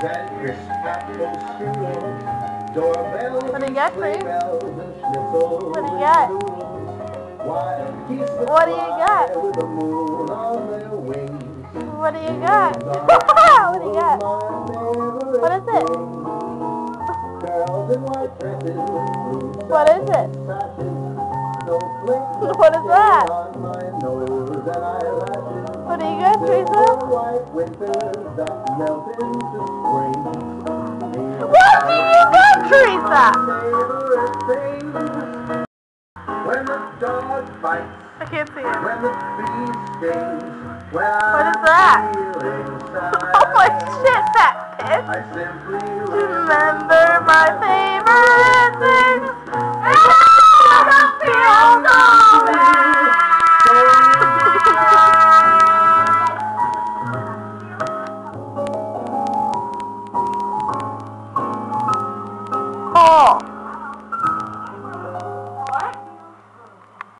What do you get, Chris? What do you get? What do you get? What do you get? What do you get? What is it? What is it? What is that? What do you get, Theresa? What do you get, Theresa? When the dog bites, I can't see it. when the bee stings, when What is that? Oh my shit, that I bitch! simply Remember my favorite things, and I don't feel so bad. Oh.